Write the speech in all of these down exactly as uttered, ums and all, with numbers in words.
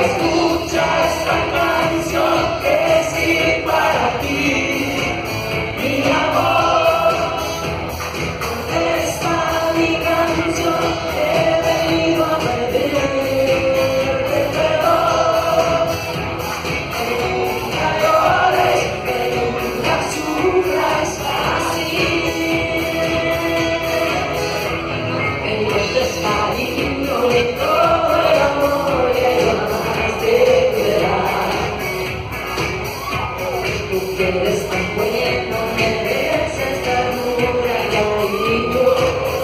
Escucha esta canción que escribí para ti, mi amor. Esta mi canción he venido a pedirte perdón. Nunca llores, que nunca sufras así. Encuentres cariño y todo el amor que jamás te dará. Tú que eres tan bueno, mereces ternura y cariño.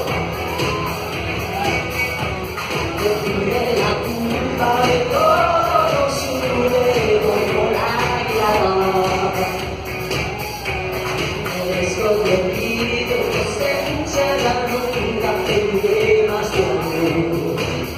Yo tuve la culpa de todo lo sube como la clava. Por eso te pido que ausencia la nunca tendré más tu amor.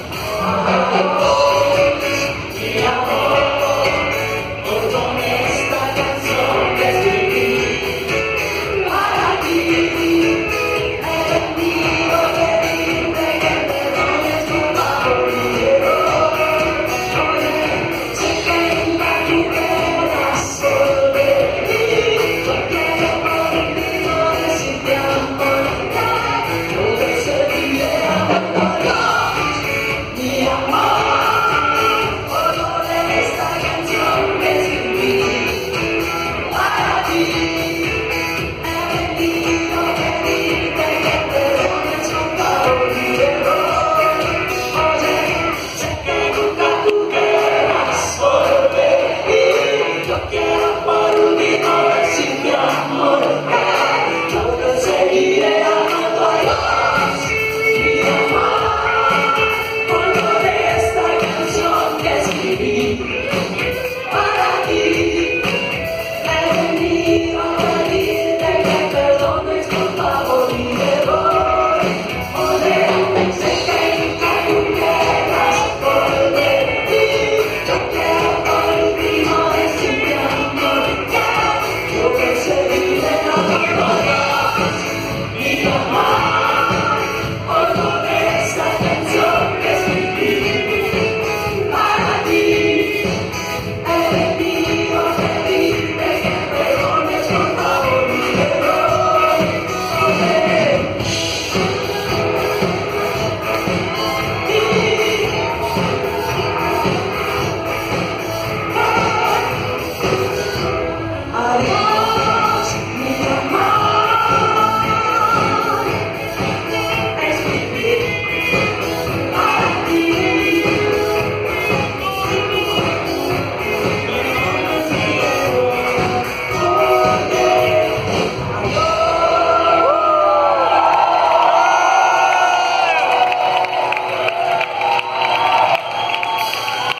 Mi amor, oye esta canción que escribí para ti. He venido a pedirte que perdones tu favor y error. Oye, sé que nunca tú verás volver. Yo quiero contigo decirte amor, todo ese día amor. Mi amor, oye esta canción que escribí para ti. He venido a pedirte que perdones tu favor y error. Oye, sé que nunca tú querrás volver. Yo quiero por último decirte amor, yo te seguiré amando a Dios. Mi amor, por esta canción que escribí